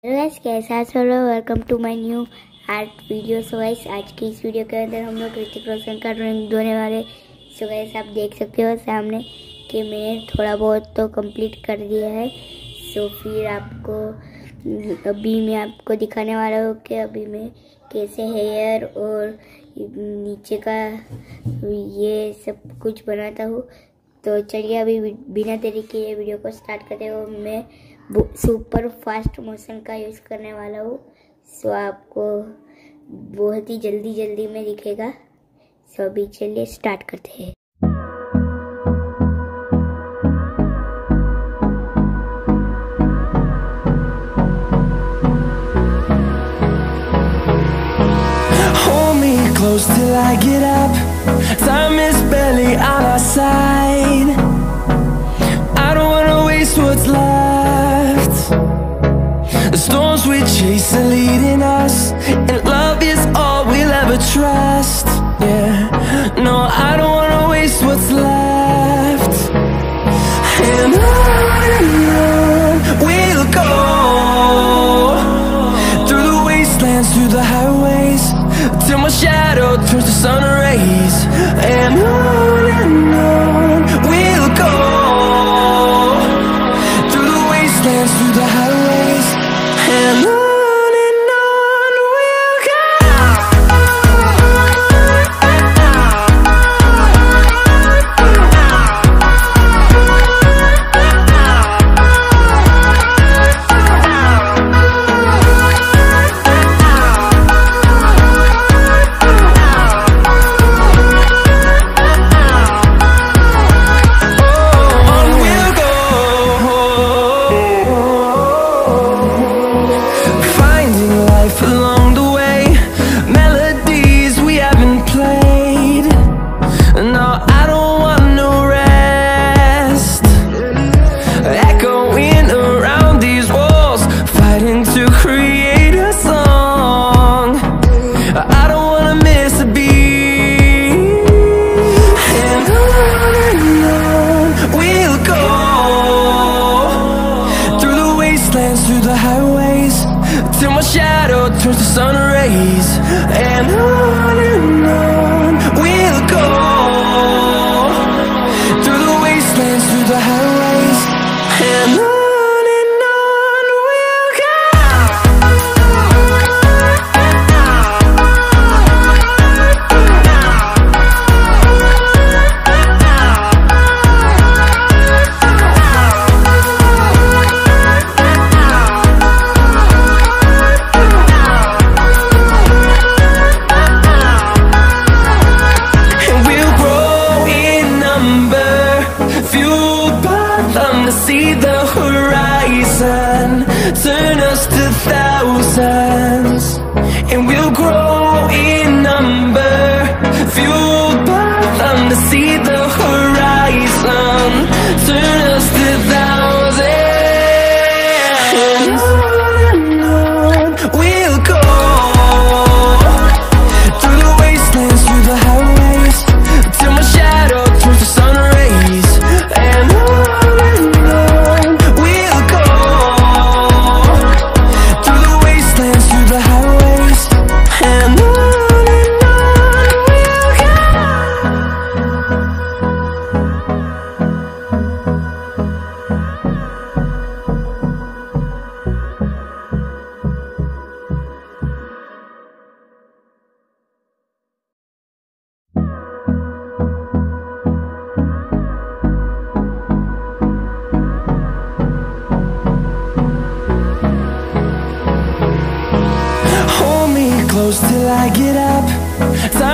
Hello guys, कैसा चलो। Welcome to my new art video. So guys, आज की इस वीडियो के अंदर हम लोग ऋतिक रोशन का ड्राइंग धोने वाले। सो गाइस, आप देख सकते हो सामने कि मैंने थोड़ा बहुत तो कंप्लीट कर दिया है। सो फिर अभी मैं आपको दिखाने वाला हूँ कि अभी मैं कैसे हेयर और नीचे का ये सब कुछ बनाता हूँ। तो चलिए अभी बिना देरी के ये वीडियो को स्टार्ट करते हो। मैं सुपर फास्ट मोशन का यूज़ करने वाला हूँ। सो आपको बहुत ही जल्दी में दिखेगा। सो अभी चलिए स्टार्ट करते हैं। Hold me close till I get up. Time is barely on our side. I don't wanna waste what's left. The storms we chase are leading us, and love is all we'll ever trust. Yeah, no, I don't wanna waste what's left. And on we'll go, through the wastelands, through the highways, till my shadow turns to sun rays. And on we'll go, through the wastelands, through the highways, and on we'll go. Along the way, melodies we haven't played. No, I don't want no rest. Echoing around these walls, fighting to create a song. I don't wanna miss a beat. And on we'll go, through the wastelands, through the highways, till my shadow turns to sun rays. And on we'll go, through the wastelands, through the highways, and on we'll go. See the horizon, turn us to thousands, and we'll grow in number, fueled by them. To see the horizon, turn us to thousands, and on we'll go, through the wastelands, through the highways, till my shadow turns to sun rays. And close till I get up.